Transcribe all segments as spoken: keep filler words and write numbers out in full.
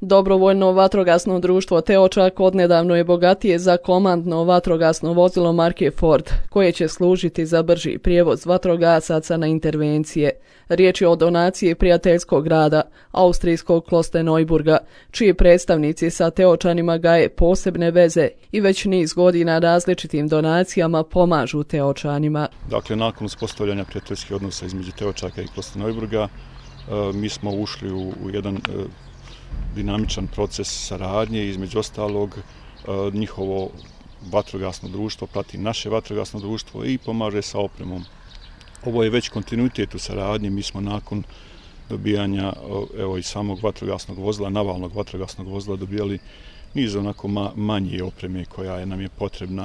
Dobrovoljno vatrogasno društvo Teočak odnedavno je bogatije za komandno vatrogasno vozilo marke Ford, koje će služiti za brži prijevoz vatrogasaca na intervencije. Riječ je o donaciji prijateljskog grada, austrijskog Klosterneuburga, čiji predstavnici sa Teočanima gaje posebne veze i već niz godina različitim donacijama pomažu Teočanima. Dakle, nakon uspostavljanja prijateljskih odnosa između Teočaka i Klosterneuburga, mi smo ušli u, u jedan dinamičan proces saradnje, između ostalog njihovo vatrogasno društvo prati naše vatrogasno društvo i pomaže sa opremom. Ovo je već kontinuitet u saradnji, mi smo nakon dobijanja evo, i samog vatrogasnog vozila, navalnog vatrogasnog vozila dobijali niz onako ma, manje opreme koja je nam je potrebna.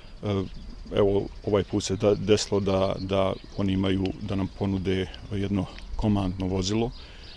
Evo, ovaj put se da, desilo da, da oni imaju, da nam ponude jedno komandno vozilo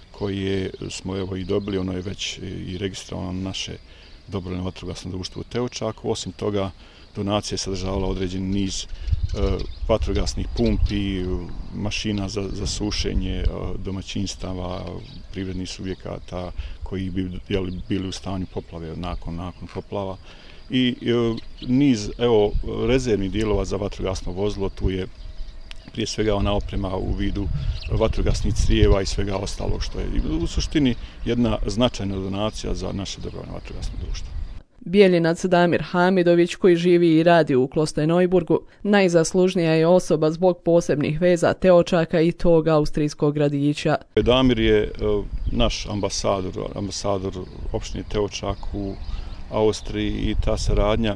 koje smo evo i dobili, ono je već i registrovano na naše dobrovoljno vatrogasno društvo u Teočaku. Osim toga, donacija je sadržavala određeni niz uh, vatrogasnih pumpi, mašina za, za sušenje uh, domaćinstava, privrednih subjekata koji bi jeli, bili u stanju poplave nakon, nakon poplava. I uh, niz evo, rezervnih dijelova za vatrogasno vozilo, tu je prije svega ona oprema u vidu vatrogasnih crijeva i svega ostalog što je u suštini jedna značajna donacija za naše dobrovoljno vatrogasno društvo. Bijeljinac Damir Hamidović, koji živi i radi u Klosterneuburgu, najzaslužnija je osoba zbog posebnih veza Teočaka i tog austrijskog gradića. Damir je naš ambasador, ambasador opštine Teočak u Austriji i ta saradnja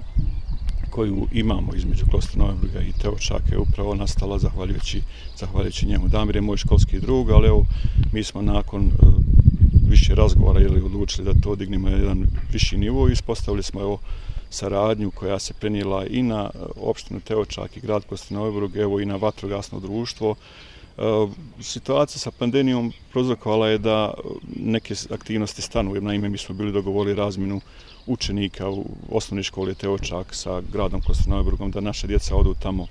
koju imamo između Klosterneuburga i Teočaka je upravo nastala zahvaljujući, zahvaljujući njemu. Damir je moj školski drug, ali evo, mi smo nakon uh, više razgovora jeli, odlučili da to dignemo na jedan viši nivo i ispostavili smo evo, saradnju koja se prenijela i na opštinu Teočak i grad Klosterneuburg, evo i na vatrogasno društvo. Uh, situacija sa pandemijom prouzrokovala je da neke aktivnosti stanu, jer naime mi smo bili dogovorili razmjenu učenika u osnovnoj školi Teočak sa gradom Klosterneuburgom, da naše djeca odu tamo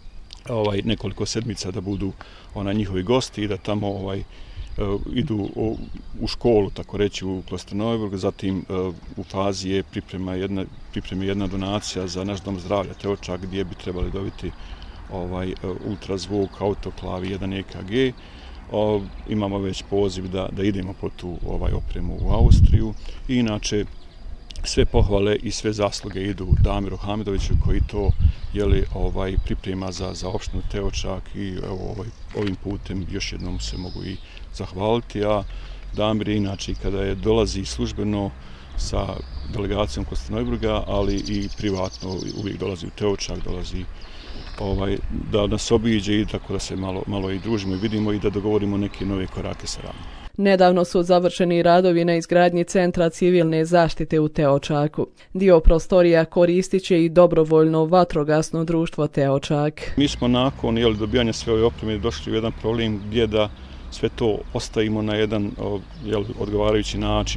ovaj, nekoliko sedmica da budu ona, njihovi gosti i da tamo ovaj, uh, idu u, u školu, tako reći, u Klosterneuburg. Zatim uh, u fazi je priprema jedna, priprema jedna donacija za naš dom zdravlja Teočak gdje bi trebali dobiti ovaj, ultrazvuk, autoklav i jedan E K G. O, imamo već poziv da, da idemo po tu ovaj, opremu u Austriju. I inače, sve pohvale i sve zasluge idu Damiru Hamidoviću koji to jeli, ovaj, priprema za, za opštinu Teočak i evo, ovaj, ovim putem još jednom se mogu i zahvaliti. A Damir je inače kada je dolazi službeno sa delegacijom Klosterneuburga, ali i privatno uvijek dolazi u Teočak, dolazi ovaj, da nas obiđe i tako da se malo, malo i družimo i vidimo i da dogovorimo neke nove korake saradnje. Nedavno su završeni radovi na izgradnji Centra civilne zaštite u Teočaku. Dio prostorija koristit će i dobrovoljno vatrogasno društvo Teočak. Mi smo nakon jel, dobijanja sve ove opreme došli u jedan problem gdje da sve to ostavimo na jedan jel, odgovarajući način.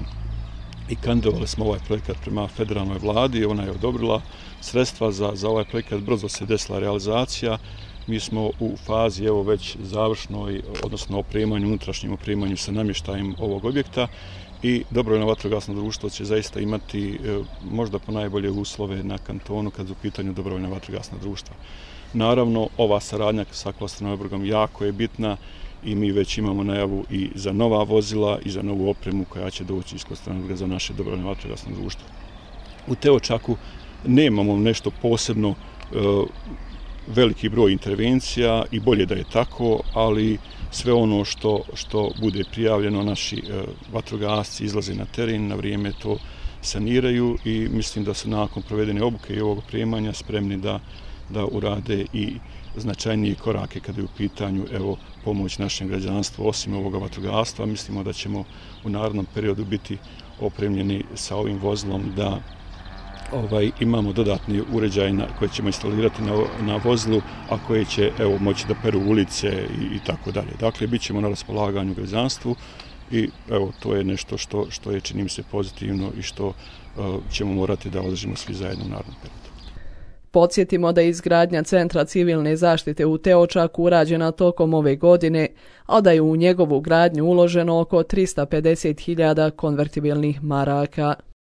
I kandidovali smo ovaj projekat prema federalnoj vladi, ona je odobrila sredstva za, za ovaj projekat, brzo se desila realizacija. Mi smo u fazi evo već završnoj, odnosno opremanju, unutrašnjem opremanju sa namještajem ovog objekta i dobrovoljno vatrogasno društvo će zaista imati e, možda po najbolje uslove na kantonu kad u pitanju dobrovoljno vatrogasno društva. Naravno, ova saradnja sa Klosterneuburgom jako je bitna i mi već imamo najavu i za nova vozila i za novu opremu koja će doći iz Klosterneuburga za naše dobrovoljno vatrogasno društvo. U Teočaku nemamo nešto posebno e, veliki broj intervencija i bolje da je tako, ali sve ono što, što bude prijavljeno, naši e, vatrogasci izlaze na teren, na vrijeme to saniraju i mislim da su nakon provedene obuke i ovog opremanja spremni da, da urade i značajnije korake kada je u pitanju evo, pomoć našem građanstvu. Osim ovoga vatrogastva, mislimo da ćemo u narednom periodu biti opremljeni sa ovim vozilom da Ovaj, imamo dodatni uređaj na, koje ćemo instalirati na, na vozilu, a koje će evo, moći da peru ulice i, i tako dalje. Dakle, bit ćemo na raspolaganju građanstvu i evo, to je nešto što, što je, čini mi se, pozitivno i što uh, ćemo morati da održimo svi zajedno u narednom periodu. Podsjetimo da je izgradnja Centra civilne zaštite u Teočaku urađena tokom ove godine, a da je u njegovu gradnju uloženo oko tristo pedeset hiljada konvertibilnih maraka.